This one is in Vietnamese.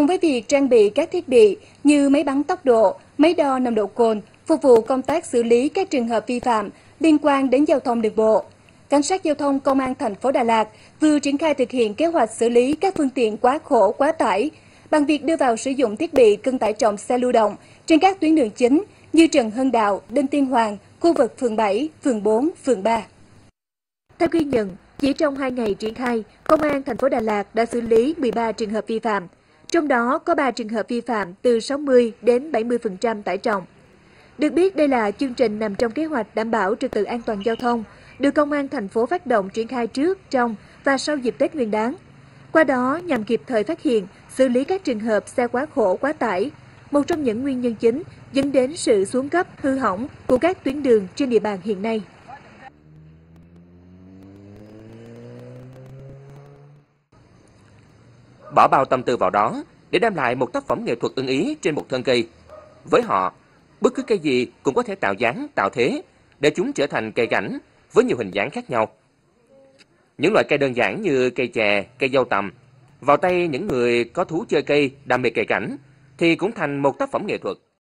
cùng với việc trang bị các thiết bị như máy bắn tốc độ, máy đo nồng độ cồn, phục vụ công tác xử lý các trường hợp vi phạm liên quan đến giao thông đường bộ. Cảnh sát giao thông Công an thành phố Đà Lạt vừa triển khai thực hiện kế hoạch xử lý các phương tiện quá khổ, quá tải bằng việc đưa vào sử dụng thiết bị cân tải trọng xe lưu động trên các tuyến đường chính như Trần Hưng Đạo, Đinh Tiên Hoàng, khu vực phường 7, phường 4, phường 3. Theo ghi nhận, chỉ trong 2 ngày triển khai, Công an thành phố Đà Lạt đã xử lý 13 trường hợp vi phạm, trong đó có 3 trường hợp vi phạm từ 60 đến 70% tải trọng. Được biết, đây là chương trình nằm trong kế hoạch đảm bảo trật tự an toàn giao thông, được Công an thành phố phát động triển khai trước, trong và sau dịp Tết Nguyên đán. Qua đó, nhằm kịp thời phát hiện, xử lý các trường hợp xe quá khổ, quá tải, một trong những nguyên nhân chính dẫn đến sự xuống cấp, hư hỏng của các tuyến đường trên địa bàn hiện nay. Bỏ bao tâm tư vào đó để đem lại một tác phẩm nghệ thuật ưng ý trên một thân cây. Với họ, bất cứ cây gì cũng có thể tạo dáng, tạo thế để chúng trở thành cây cảnh với nhiều hình dáng khác nhau. Những loại cây đơn giản như cây chè, cây dâu tằm, vào tay những người có thú chơi cây, đam mê cây cảnh thì cũng thành một tác phẩm nghệ thuật.